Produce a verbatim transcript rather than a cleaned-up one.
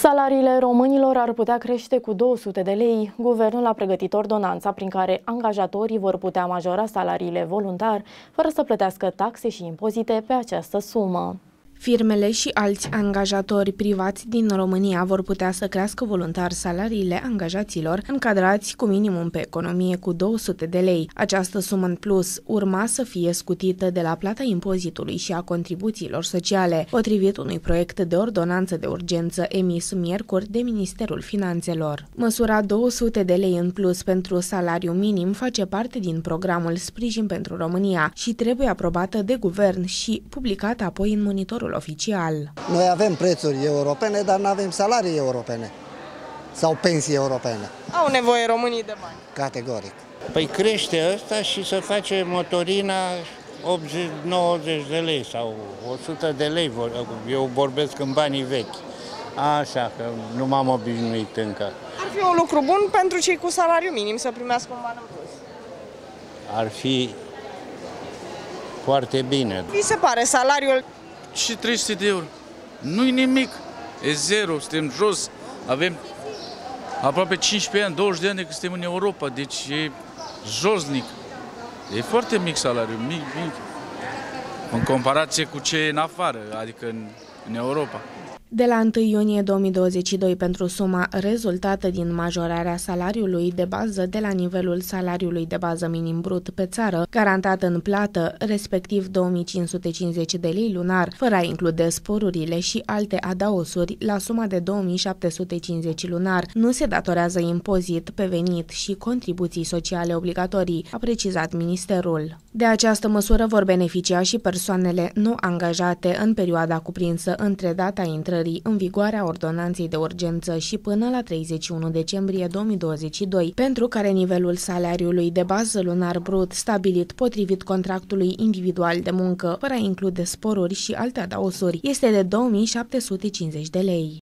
Salariile românilor ar putea crește cu două sute de lei. Guvernul a pregătit ordonanța prin care angajatorii vor putea majora salariile voluntar, fără să plătească taxe și impozite pe această sumă. Firmele și alți angajatori privați din România vor putea să crească voluntar salariile angajaților încadrați cu minimum pe economie cu două sute de lei. Această sumă în plus urma să fie scutită de la plata impozitului și a contribuțiilor sociale, potrivit unui proiect de ordonanță de urgență emis miercuri de Ministerul Finanțelor. Măsura două sute de lei în plus pentru salariu minim face parte din programul Sprijin pentru România și trebuie aprobată de guvern și publicată apoi în monitorul oficial. Noi avem prețuri europene, dar nu avem salarii europene sau pensii europene. Au nevoie românii de bani. Categoric. Păi crește ăsta și să face motorina optzeci nouăzeci de lei sau o sută de lei. Eu vorbesc în banii vechi. Așa că nu m-am obișnuit încă. Ar fi un lucru bun pentru cei cu salariu minim să primească un ban în plus. Ar fi foarte bine. Vi se pare salariul și trei sute de euro. Nu-i nimic. E zero, suntem jos. Avem aproape cincisprezece ani, douăzeci de ani de când suntem în Europa, deci e josnic. E foarte mic salariul, mic, mic. În comparație cu ce e în afară, adică în, în Europa. De la întâi iunie două mii douăzeci și doi, pentru suma rezultată din majorarea salariului de bază de la nivelul salariului de bază minim brut pe țară, garantat în plată, respectiv două mii cinci sute cincizeci de lei lunar, fără a include sporurile și alte adaosuri la suma de două mii șapte sute cincizeci lunar, nu se datorează impozit pe venit și contribuții sociale obligatorii, a precizat ministerul. De această măsură vor beneficia și persoanele nu angajate în perioada cuprinsă între data intrării în vigoare a ordonanței de urgență și până la treizeci și unu decembrie două mii douăzeci și doi, pentru care nivelul salariului de bază lunar brut stabilit potrivit contractului individual de muncă, fără a include sporuri și alte adaosuri, este de două mii șapte sute cincizeci de lei.